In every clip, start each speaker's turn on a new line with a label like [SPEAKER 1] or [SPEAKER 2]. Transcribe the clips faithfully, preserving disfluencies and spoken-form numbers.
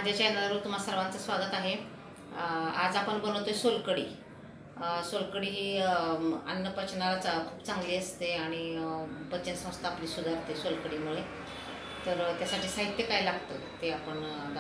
[SPEAKER 1] माझ्या चॅनलवर तुम्हा सर्वांचं स्वागत आहे। आज आपण बनवतोय सोलकढी। सोलकढी ही अन्नपचनाला खूप चांगली असते आणि पचनसंस्था आपली सुधारते सोलकढीमुळे। तर त्यासाठी साहित्य काय लागतं ते आपण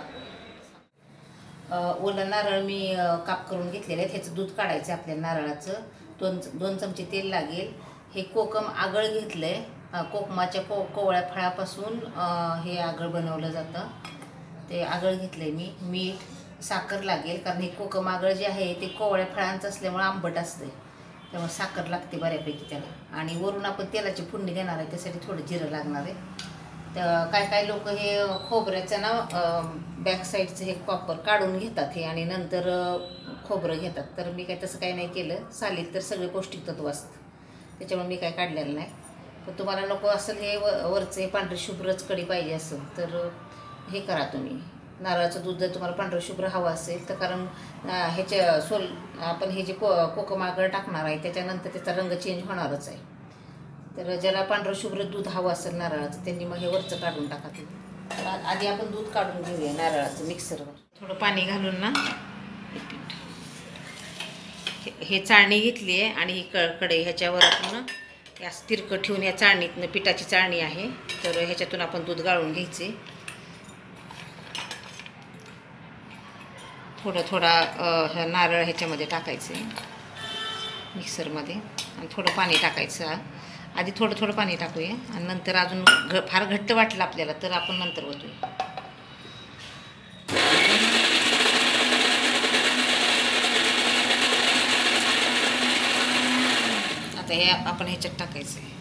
[SPEAKER 1] दाखवू। ओलं नारळ मी काप करून घेतलेले आहे, त्याचं दूध काढायचं आपल्या नारळाचं। दोन दोन चमचे तेल लागेल। हे कोकम आगळ घेतलंय, कोकमाच्या को कोवळ्या फळापासून हे आगळ बनवलं जातं, ते आगळ घेतलंय मी। मीठ, साखर लागेल, कारण हे कोकम आगळ जे आहे ते कोवळ्या फळांचं असल्यामुळे आंबट असते, त्यामुळे साखर लागते बऱ्यापैकी त्याला। आणि वरून आपण तेलाची फोडणी देणार आहे, त्यासाठी थोडं जिरं लागणार आहे। तर काय काय लोक हे खोबऱ्याचं ना बॅक साईडचं हे कॉपर काढून घेतात हे, आणि नंतर खोबरं घेतात। तर मी काय तसं काही नाही केलं, सालीत तर सगळे पौष्टिक तत्व असतं, त्याच्यामुळे मी काय काढलेलं नाही। पण तुम्हाला नको असेल हे वरचं हे पांढरे शुभ्रच कढी पाहिजे असेल तर हे करा तुम्ही। नारळाचं दूध जर तुम्हाला पांढरं शुभ्र हवं असेल तर, कारण ह्याच्या सोल आपण हे जे को कोकम आगळ टाकणार आहे त्याच्यानंतर त्याचा रंग चेंज होणारच आहे। तर ज्याला पांढरं शुभ्र दूध हवं असेल नारळाचं त्यांनी मग हे वरचं काढून टाका तुम्ही। तर आधी आपण दूध काढून घेऊया नारळाचं मिक्सरवर, थोडं पाणी घालून ना। हे चाळणी घेतली आहे आणि ही क कढई ह्याच्यावर आपण गॅस तिरकं ठेवून या चाळणीतनं, पिठाची चाळणी आहे, तर ह्याच्यातून आपण दूध गाळून घ्यायचे। थोडं थोडा नारळ ह्याच्यामध्ये टाकायचे मिक्सरमध्ये, आणि थोडं पाणी टाकायचं। आधी थोडं थोडं पाणी टाकूया आणि नंतर अजून घ फार घट्ट वाटलं आपल्याला तर आपण नंतर ओतूया। आता हे आपण ह्याच्यात टाकायचं आहे,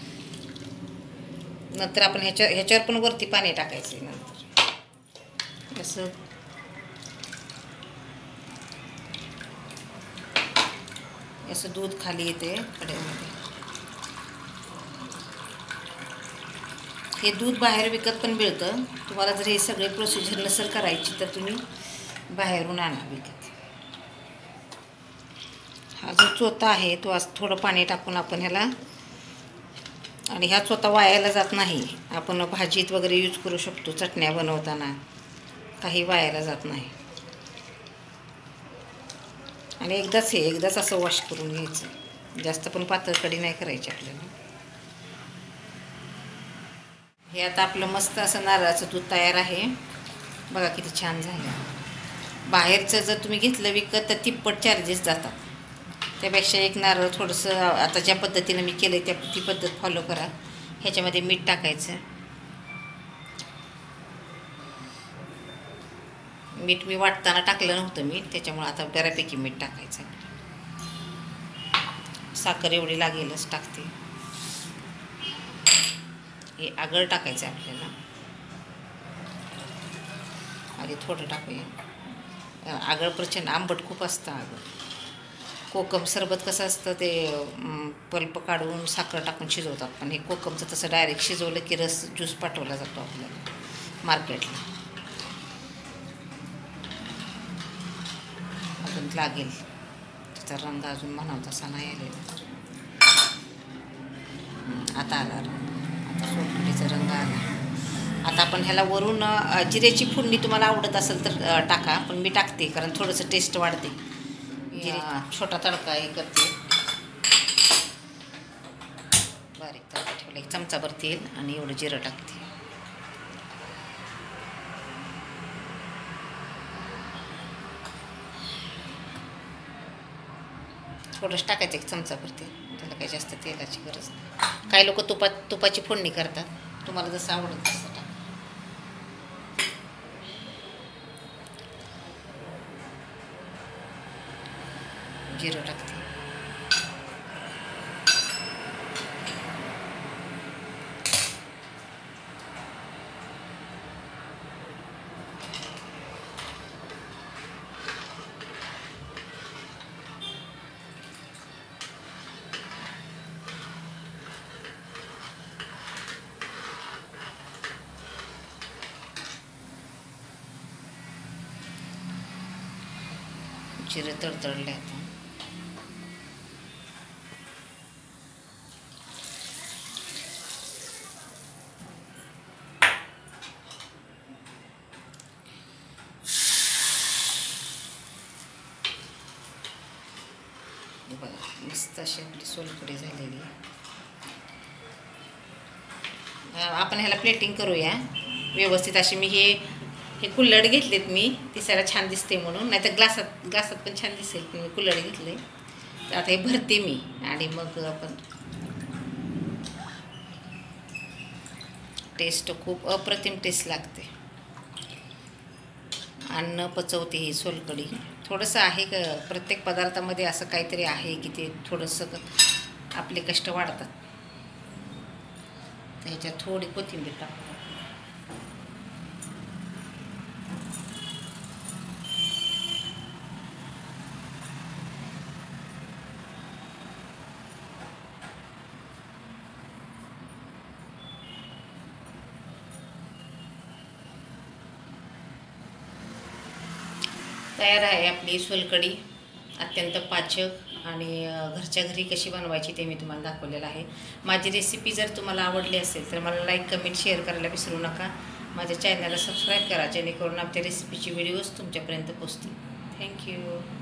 [SPEAKER 1] नंतर आपण ह्याच्या ह्याच्यावर पण वरती पाणी टाकायचं आहे नंतर। असं असं दूध खाली येते कढईमध्ये। हे दूध बाहेर विकत पण मिळतं, तुम्हाला जर हे सगळे प्रोसिजर नसेल करायची तर तुम्ही बाहेरून आणा विकत। हा जो चोथा आहे तो आज थोडं पाणी टाकून आपण ह्याला, आणि ह्या चोथा वायाला जात नाही, आपण भाजीत वगैरे यूज करू शकतो, चटण्या बनवताना काही वायाला जात नाही। आणि एकदाच हे एकदाच असं वॉश करून घ्यायचं, जास्त पण पातळ कढी नाही करायची आपल्याला। हे आता आपलं मस्त असं नारळाचं दूध तयार आहे, बघा किती छान झालं। बाहेरचं जर तुम्ही घेतलं विकत तर तिप्पट चार्जेस जातात, त्यापेक्षा एक नारळ थोडंसं आता ज्या पद्धतीनं मी केलं त्या ती पद्धत फॉलो करा। ह्याच्यामध्ये मीठ टाकायचं, मीठ मी वाटताना टाकलं नव्हतं मीठ, त्याच्यामुळे आता बऱ्यापैकी मीठ टाकायचं। साखर एवढी लागेलच टाकते। हे आगळ टाकायचं आपल्याला, आधी थोडं टाकूया। आगळ प्रचंड आंबट खूप असतं आगळ। कोकम सरबत कसं असतं ते पल्प काढून साखर टाकून शिजवतात, पण हे कोकमचं तसं डायरेक्ट शिजवलं की रस ज्यूस पाठवला जातो आपल्याला मार्केटला। अजून लागेल, त्याचा रंग अजून म्हणावं तसा नाही आलेला। आता आला रंग, आता सोलकढीचा रंग आला। आता आपण ह्याला वरून जिऱ्याची फोडणी तुम्हाला आवडत असेल तर टाका, पण मी टाकते कारण थोडंसं टेस्ट वाढते। छोटा तडका हे करते, बारीक तडका ठेवला, एक चमचाभर तेल आणि एवढं जिरं टाकते। थोडंच टाकायचं, एक चमचाभर तेल, त्याला काही जास्त तेलाची गरज नाही। काही लोक तुपात तुपाची फोडणी करतात, तुम्हाला जसं आवडत तसं टाका। जिरं टाकते, जिरं तडतडले आता मस्त अशी आपली सोलकढी झालेली आहे. आपण ह्याला प्लेटिंग करूया व्यवस्थित. अशी मी हे हे कुल्हड घेतलेत मी, दिसायला छान दिसते म्हणून, नाही तर ग्लासात ग्लासात पण छान दिसेल, पण मी कुल्हड घेतले. तर आता हे भरते मी आणि मग आपण टेस्ट खूप अप्रतिम टेस्ट लागते. अन्न पचवते ही सोलकढी. थोडंसं आहे का प्रत्येक पदार्थामध्ये असं काहीतरी आहे की ते थोडंसं आपले कष्ट वाढतात. ह्याच्यात थोडी कोथिंबीर टाकू. तयार आहे आपली सोलकढी. अत्यंत पाचक आणि घरच्या घरी कशी बनवायची ते मी तुम्हाला दाखवलेलं आहे. माझी रेसिपी जर तुम्हाला आवडली असेल तर मला लाईक कमेंट शेअर करायला विसरू नका. माझ्या चॅनलला सबस्क्राईब करा जेणेकरून आमच्या रेसिपीची व्हिडिओज तुमच्यापर्यंत पोहोचतील. थँक्यू.